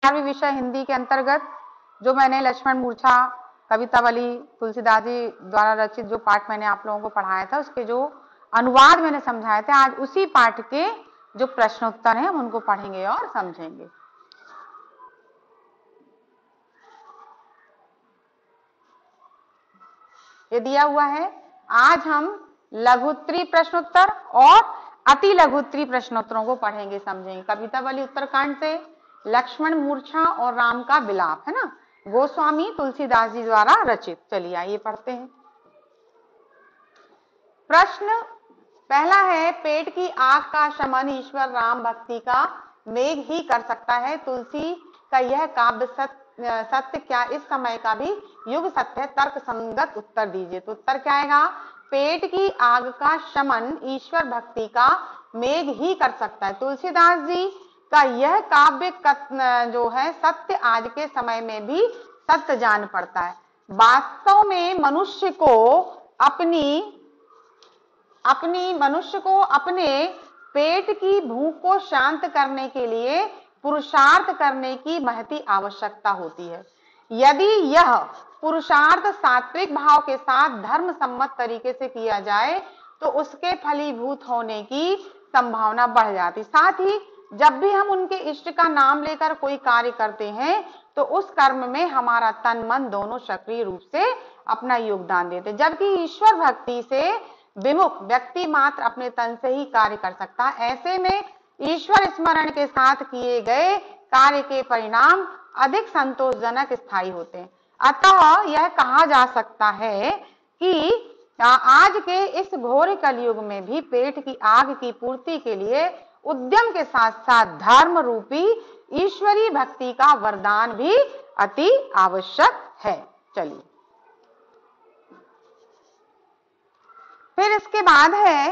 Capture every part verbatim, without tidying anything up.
भी विषय हिंदी के अंतर्गत जो मैंने लक्ष्मण मूर्छा कवितावली तुलसीदास जी द्वारा रचित जो पाठ मैंने आप लोगों को पढ़ाया था, उसके जो अनुवाद मैंने समझाए थे, आज उसी पाठ के जो प्रश्नोत्तर हैं हम उनको पढ़ेंगे और समझेंगे। ये दिया हुआ है, आज हम लघुत्तरी प्रश्नोत्तर और अति लघुत्तरी प्रश्नोत्तरों को पढ़ेंगे, समझेंगे। कवितावली उत्तरकांड से लक्ष्मण मूर्छा और राम का विलाप, है ना, गोस्वामी तुलसीदास जी द्वारा रचित। चलिए आइए पढ़ते हैं। प्रश्न पहला है, पेट की आग का शमन ईश्वर राम भक्ति का मेघ ही कर सकता है। तुलसी का यह काव्य सत्य, सत्य क्या इस समय का भी युग सत्य है? तर्क संगत उत्तर दीजिए। तो उत्तर क्या आएगा? पेट की आग का शमन ईश्वर भक्ति का मेघ ही कर सकता है। तुलसीदास जी का यह काव्य जो है सत्य आज के समय में भी सत्य जान पड़ता है। वास्तव में मनुष्य को अपनी अपनी मनुष्य को अपने पेट की भूख को शांत करने के लिए पुरुषार्थ करने की महती आवश्यकता होती है। यदि यह पुरुषार्थ सात्विक भाव के साथ धर्म सम्मत तरीके से किया जाए तो उसके फलीभूत होने की संभावना बढ़ जाती। साथ ही जब भी हम उनके इष्ट का नाम लेकर कोई कार्य करते हैं तो उस कर्म में हमारा तन मन दोनों सक्रिय रूप से अपना योगदान देते, जबकि ईश्वर भक्ति से विमुख व्यक्ति मात्र अपने तन से ही कार्य कर सकता है। ऐसे में ईश्वर स्मरण के साथ किए गए कार्य के परिणाम अधिक संतोषजनक स्थायी होते हैं। अतः यह कहा जा सकता है कि आज के इस घोर कलयुग में भी पेट की आग की पूर्ति के लिए उद्यम के साथ साथ धर्म रूपी ईश्वरीय भक्ति का वरदान भी अति आवश्यक है। चलिए फिर इसके बाद है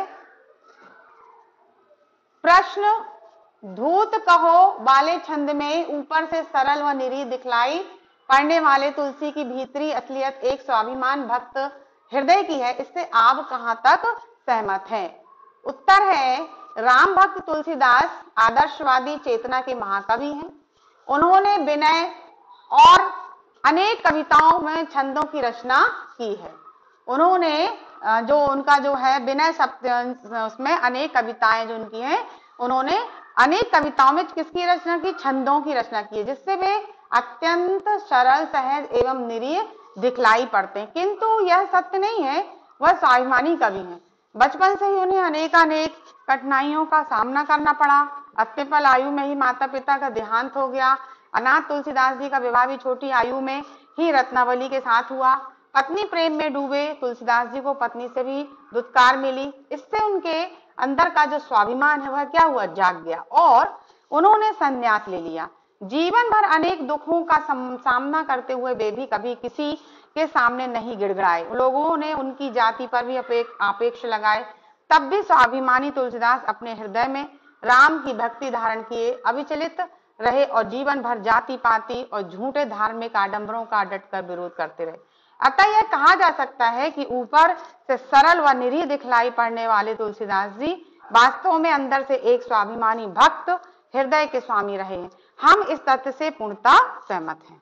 प्रश्न, धूत कहो वाले छंद में ऊपर से सरल व निरीह दिखलाई पढ़ने वाले तुलसी की भीतरी असलियत एक स्वाभिमान भक्त हृदय की है, इससे आप कहां तक सहमत हैं? उत्तर है, राम भक्त तुलसीदास आदर्शवादी चेतना के महाकवि हैं। उन्होंने विनय और अनेक कविताओं में छंदों की रचना की है। उन्होंने जो उनका जो है विनय शब्द उसमें अनेक कविताएं जो उनकी हैं, उन्होंने अनेक कविताओं में किसकी रचना की? छंदों की रचना की है, जिससे वे अत्यंत सरल सहज एवं निरीह दिखलाई पड़ते हैं। किंतु यह सत्य नहीं है, वह स्वाभिमानी कवि हैं। बचपन से ही उन्हें अनेकानेक कठिनाइयों का सामना करना पड़ा। अत्यल्प आयु में ही माता पिता का देहांत हो गया। अनाथ तुलसीदास जी का विवाह भी छोटी आयु में ही रत्नावली के साथ हुआ। पत्नी प्रेम में डूबे तुलसीदास जी को पत्नी से भी दुत्कार मिली। इससे उनके अंदर का जो स्वाभिमान है वह क्या हुआ? जाग गया और उन्होंने संन्यास ले लिया। जीवन भर अनेक दुखों का सामना करते हुए वे भी कभी किसी के सामने नहीं गिड़गिड़ाए। लोगों ने उनकी जाति पर भी आपेक्ष लगाए, तब भी स्वाभिमानी तुलसीदास अपने हृदय में राम की भक्ति धारण किए अविचलित रहे और जीवन भर जाति पाति और झूठे धार्मिक आडंबरों का डटकर विरोध करते रहे। अतः यह कहा जा सकता है कि ऊपर से सरल व निरीह दिखलाई पड़ने वाले तुलसीदास जी वास्तव में अंदर से एक स्वाभिमानी भक्त हृदय के स्वामी रहे हैं। हम इस तथ्य से पूर्णतः सहमत हैं।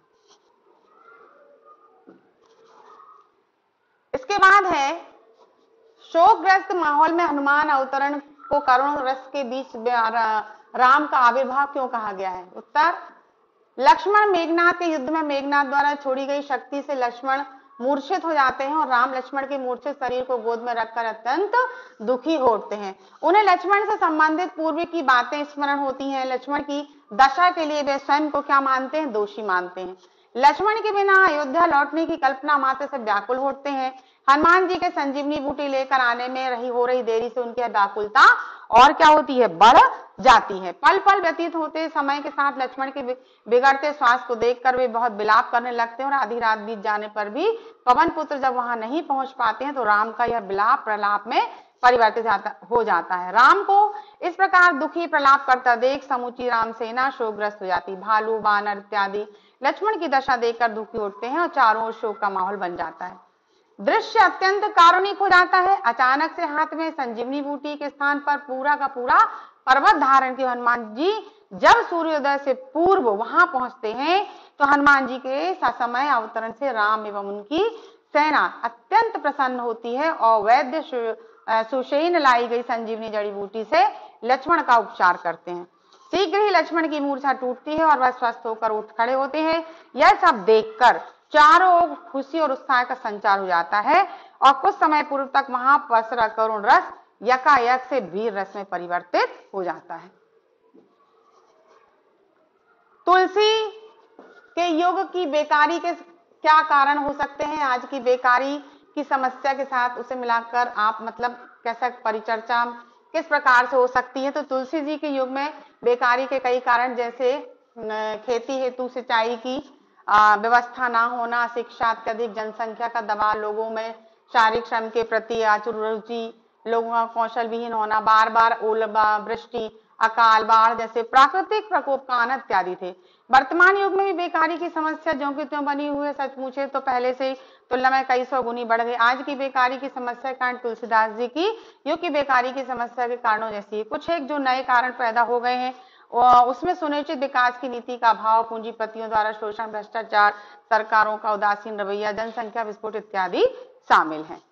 इसके बाद है, शोकग्रस्त माहौल में हनुमान अवतरण को करुण रस के बीच राम का आविर्भाव क्यों कहा गया है? उत्तर, लक्ष्मण मेघनाथ के युद्ध में मेघनाथ द्वारा छोड़ी गई शक्ति से लक्ष्मण मूर्छित हो जाते हैं और राम लक्ष्मण के मूर्छित शरीर को गोद में रखकर अत्यंत दुखी हो उठते हैं। उन्हें लक्ष्मण से संबंधित पूर्व की बातें स्मरण होती हैं। लक्ष्मण की दशा के लिए वे स्वयं को क्या मानते हैं? दोषी मानते हैं। लक्ष्मण के बिना अयोध्या लौटने की कल्पना मात्र से व्याकुल होते हैं। हनुमान जी के संजीवनी बूटी लेकर आने में रही हो रही देरी से उनकी व्याकुलता और क्या होती है? बढ़ जाती है। पल पल व्यतीत होते समय के साथ लक्ष्मण के बिगड़ते स्वास्थ्य को देखकर वे बहुत विलाप करने लगते हैं और आधी रात बीत जाने पर भी पवन पुत्र जब वहां नहीं पहुंच पाते हैं तो राम का यह विलाप प्रलाप में परिवर्तित जाता हो जाता है। राम को इस प्रकार दुखी प्रलाप करता देख समूची राम सेना शोकग्रस्त हो जाती। भालू बानर इत्यादि लक्ष्मण की दशा देखकर दुखी उठते हैं और चारों ओर शोक का माहौल बन जाता है। दृश्य अत्यंत कारुणिक हो जाता है। अचानक से हाथ में संजीवनी बूटी के स्थान पर पूरा का पूरा पर्वत धारण किए हनुमान जी जब सूर्योदय से पूर्व वहां पहुंचते हैं तो हनुमान जी के ससमय अवतरण से राम एवं उनकी सेना अत्यंत प्रसन्न होती है और वैद्य सुषेण लाई गई संजीवनी जड़ी बूटी से लक्ष्मण का उपचार करते हैं। शीघ्र ही लक्ष्मण की मूर्छा टूटती है और वह स्वस्थ होकर उठ खड़े होते हैं। यह सब देखकर चारों ओर खुशी और उत्साह का संचार हो जाता है और कुछ समय पूर्व तक वहां पसरा करुण रस यकायक से वीर रस में परिवर्तित हो जाता है। तुलसी के युग की बेकारी के क्या कारण हो सकते हैं? आज की बेकारी की समस्या के साथ उसे मिलाकर आप मतलब कैसा परिचर्चा किस प्रकार से हो सकती है? तो तुलसी जी के युग में बेकारी के कई कारण, जैसे खेती हेतु सिंचाई की व्यवस्था ना होना, शिक्षा अत्यधिक, जनसंख्या का दबाव, लोगों में शारीरिक श्रम के प्रति आतुर रुचि, लोगों का कौशल विहीन होना, बार बार ओलावृष्टि, अकाल, बाढ़ जैसे प्राकृतिक प्रकोप का आनंद इत्यादि थे। वर्तमान युग में भी बेकारी की समस्या ज्यों की त्यों बनी हुई है। सच पूछे तो पहले से तुलना में कई सौ गुनी बढ़ गई। आज की बेकारी की समस्या के कारण तुलसीदास जी की युग की बेकारी की समस्या के कारणों जैसी कुछ एक जो नए कारण पैदा हो गए हैं, उसमें सुनिश्चित विकास की नीति का अभाव, पूंजीपतियों द्वारा शोषण, भ्रष्टाचार, सरकारों का उदासीन रवैया, जनसंख्या विस्फोट इत्यादि शामिल है।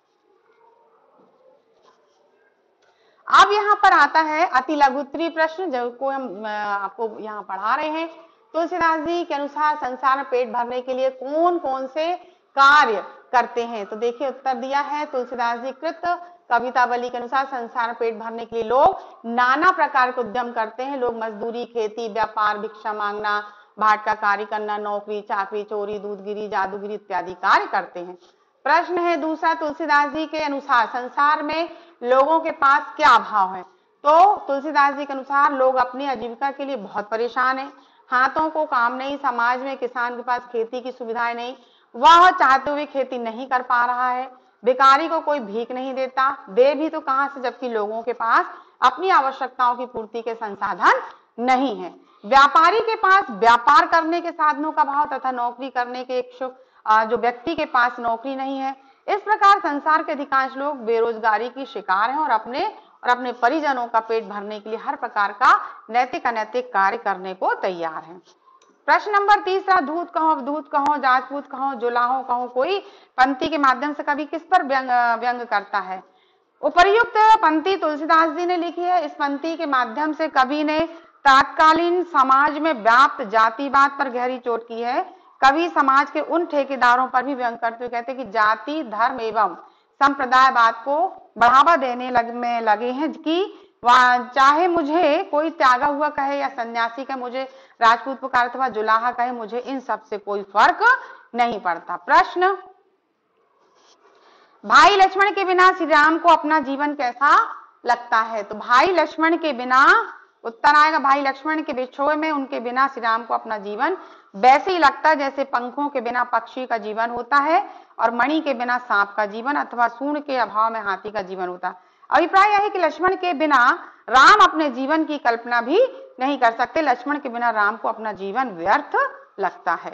अब यहाँ पर आता है अति लघुत्तरीय प्रश्न जो को हम आपको यहाँ पढ़ा रहे हैं। तुलसीदास जी के अनुसार संसार में पेट भरने के लिए कौन कौन से कार्य करते हैं? तो देखिए उत्तर दिया है तुलसीदास जी कृत कवितावली के अनुसार संसार में पेट भरने के लिए लोग नाना प्रकार के उद्यम करते हैं। लोग मजदूरी, खेती, व्यापार, भिक्षा मांगना, भाट का कार्य करना, नौकरी चाकरी, चोरी, दूधगिरी, जादूगिरी इत्यादि कार्य करते हैं। प्रश्न है दूसरा, तुलसीदास जी के अनुसार संसार में लोगों के पास क्या अभाव है? तो तुलसीदास जी के अनुसार लोग अपनी आजीविका के लिए बहुत परेशान हैं। हाथों को काम नहीं, समाज में किसान के पास खेती की सुविधाएं नहीं, वह चाहते हुए खेती नहीं कर पा रहा है। भिखारी को कोई भीख नहीं देता, दे भी तो कहां से, जबकि लोगों के पास अपनी आवश्यकताओं की पूर्ति के संसाधन नहीं है। व्यापारी के पास व्यापार करने के साधनों का अभाव तथा नौकरी करने के इच्छुक जो व्यक्ति के पास नौकरी नहीं है। इस प्रकार संसार के अधिकांश लोग बेरोजगारी की शिकार हैं और अपने और अपने परिजनों का पेट भरने के लिए हर प्रकार का नैतिक अनैतिक कार्य करने को तैयार हैं। प्रश्न नंबर तीसरा, दूत कहो, अवधूत कहो, राजपूत कहो, जुलाहो कहो, कोई पंक्ति के माध्यम से कवि किस पर व्यंग व्यंग करता है? उपर्युक्त पंक्ति तुलसीदास जी ने लिखी है। इस पंक्ति के माध्यम से कवि ने तत्कालीन समाज में व्याप्त जातिवाद पर गहरी चोट की है। कवि समाज के उन ठेकेदारों पर भी व्यंग करते हुए कहते हैं कि जाति, धर्म एवं संप्रदायवाद को बढ़ावा देने लग में लगे हैं कि चाहे मुझे कोई त्यागा हुआ कहे या सन्यासी कहे, मुझे राजपूत पुकार अथवा जुलाहा कहे, मुझे इन सब से कोई फर्क नहीं पड़ता। प्रश्न, भाई लक्ष्मण के बिना श्री राम को अपना जीवन कैसा लगता है? तो भाई लक्ष्मण के बिना, उत्तर आएगा भाई लक्ष्मण के विछोह में उनके बिना श्री राम को अपना जीवन वैसे ही लगता है जैसे पंखों के बिना पक्षी का जीवन होता है और मणि के बिना सांप का जीवन अथवा सूंड के अभाव में हाथी का जीवन होता है। अभिप्राय यह है कि लक्ष्मण के बिना राम अपने जीवन की कल्पना भी नहीं कर सकते। लक्ष्मण के बिना राम को अपना जीवन व्यर्थ लगता है।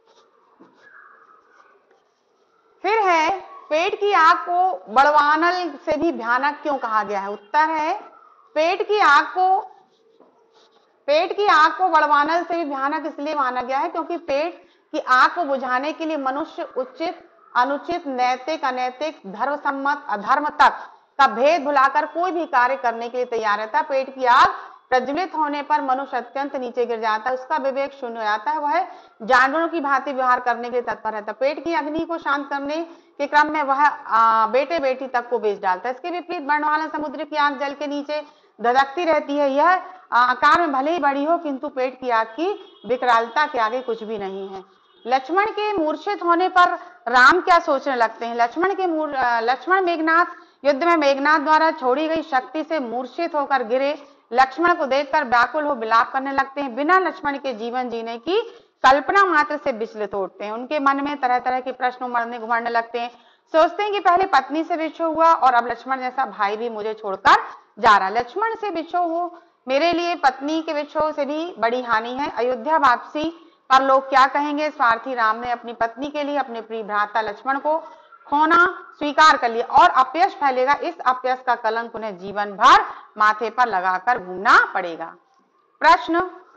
फिर है, पेट की आग को बड़वानल से भी भयानक क्यों कहा गया है? उत्तर है, पेट की आग को पेट की आग को बड़वानल से भी भयानक इसलिए माना गया है क्योंकि पेट की आग को बुझाने के लिए मनुष्य उचित, अनुचित, नैतिक, अनैतिक, धर्मसम्मत, अधर्म तक का भेद भुलाकर कोई भी कार्य करने के लिए तैयार रहता है। पेट की आग प्रज्वलित होने पर मनुष्य अत्यंत नीचे गिर जाता है, उसका विवेक शून्य हो जाता है, वह जानवरों की भांति व्यवहार करने के लिए तत्पर रहता है। पेट की अग्नि को शांत करने के क्रम में वह आ, बेटे बेटी तक को बेच डालता है। इसके विपरीत बर्णवाला समुद्र की आग जल के नीचे धधकती रहती है। यह आकार में भले ही बड़ी हो किंतु पेट की आग की विकरालता के आगे कुछ भी नहीं है। लक्ष्मण के मूर्छित होने पर राम क्या सोचने लगते हैं? लक्ष्मण के लक्ष्मण मेघनाथ युद्ध में मेघनाथ द्वारा छोड़ी गई शक्ति से मूर्छित होकर गिरे। लक्ष्मण को देखकर व्याकुल हो विलाप करने लगते हैं। बिना लक्ष्मण के जीवन जीने की कल्पना मात्र से विचलित होते हैं। उनके मन में तरह तरह के प्रश्न उमड़ने घुमड़ने लगते हैं। सोचते हैं कि पहले पत्नी से विछोह हुआ और अब लक्ष्मण जैसा भाई भी मुझे छोड़कर जा रहा। लक्ष्मण से विछोह हो, मेरे लिए पत्नी के विछोह से भी बड़ी हानि है। अयोध्या वापसी पर लोग क्या कहेंगे? स्वार्थी राम ने अपनी पत्नी के लिए अपने प्रिय भ्राता लक्ष्मण को खोना स्वीकार कर लिया और अपयश फैलेगा। इस अपयश का कलंक उन्हें जीवन भर माथे पर लगाकर घूमना पड़ेगा। प्रश्न,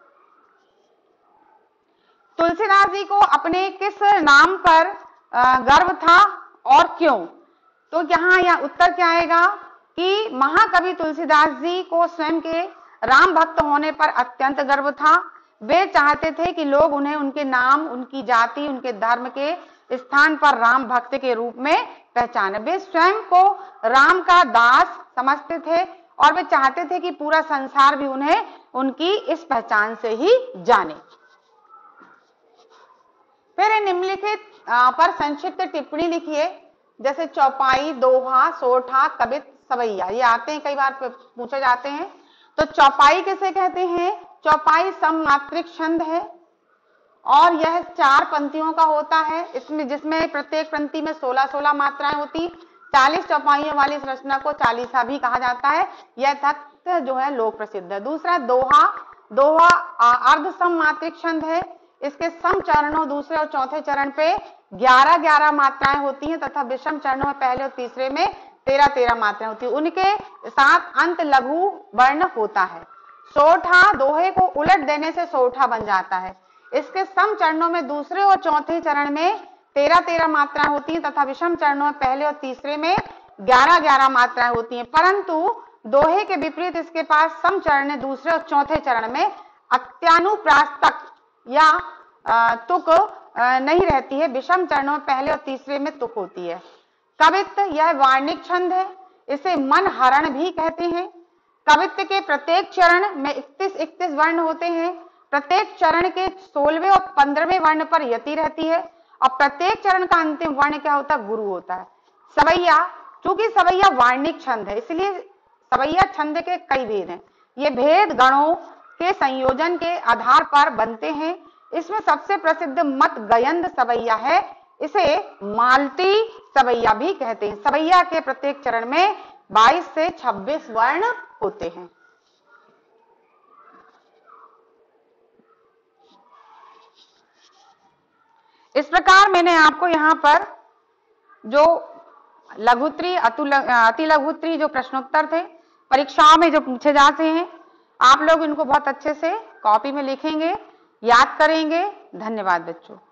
तुलसीदास जी को अपने किस नाम पर गर्व था और क्यों? तो यहाँ यहाँ उत्तर क्या आएगा कि महाकवि तुलसीदास जी को स्वयं के राम भक्त होने पर अत्यंत गर्व था। वे चाहते थे कि लोग उन्हें उनके नाम, उनकी जाति, उनके धर्म के स्थान पर राम भक्त के रूप में पहचाने। वे स्वयं को राम का दास समझते थे और वे चाहते थे कि पूरा संसार भी उन्हें उनकी इस पहचान से ही जाने। फिर निम्नलिखित पर संक्षिप्त टिप्पणी लिखिए, जैसे चौपाई, दोहा, सोठा, कबित, सवैया, ये आते हैं, कई बार पूछे जाते हैं। तो चौपाई किसे कहते हैं? चौपाई सममात्रिक छंद है और यह चार पंक्तियों का होता है, इसमें जिसमें प्रत्येक पंक्ति में सोलह सोलह मात्राएं होती। चालीस चौपाइयों वाली इस रचना को चालीसा भी कहा जाता है। यह तथ्य जो है लोक प्रसिद्ध है। दूसरा दोहा, दोहा अर्ध सममात्रिक छंद है। इसके सम चरणों दूसरे और चौथे चरण पे ग्यारह ग्यारह मात्राएं होती हैं तथा विषम चरणों में पहले और तीसरे में तेरह तेरह मात्राएं होती है। उनके साथ अंत लघु वर्ण होता है। सोठा, दोहे को उलट देने से सोठा बन जाता है। इसके सम चरणों में दूसरे और चौथे चरण में तेरह तेरह मात्राएं होती हैं तथा विषम चरणों में पहले और तीसरे में ग्यारह ग्यारह मात्राएं होती हैं। परंतु दोहे के विपरीत इसके पास सम चरण दूसरे और चौथे चरण में अत्यानुप्रास्तक या तुक नहीं रहती है। विषम चरणों में पहले और तीसरे में तुक होती है। कवित्त, यह वार्णिक छंद है। इसे मन हरण भी कहते हैं। कवित्त के प्रत्येक चरण में इकतीस इकतीस वर्ण होते हैं। प्रत्येक चरण के सोलहवें और पंद्रहवें वर्ण पर यति रहती है और प्रत्येक चरण का अंतिम वर्ण क्या होता है? गुरु होता है। सवैया, चूंकि सवैया वार्णिक छंद है इसलिए सवैया छंद के कई भेद हैं। ये भेद गणों के संयोजन के आधार पर बनते हैं। इसमें सबसे प्रसिद्ध मत गयंद सवैया है। इसे मालती सवैया भी कहते हैं। सवैया के प्रत्येक चरण में बाईस से छब्बीस वर्ण होते हैं। इस प्रकार मैंने आपको यहाँ पर जो लघुत्री, अति लघुत्री जो प्रश्नोत्तर थे परीक्षाओं में जो पूछे जाते हैं, आप लोग इनको बहुत अच्छे से कॉपी में लिखेंगे, याद करेंगे। धन्यवाद बच्चों।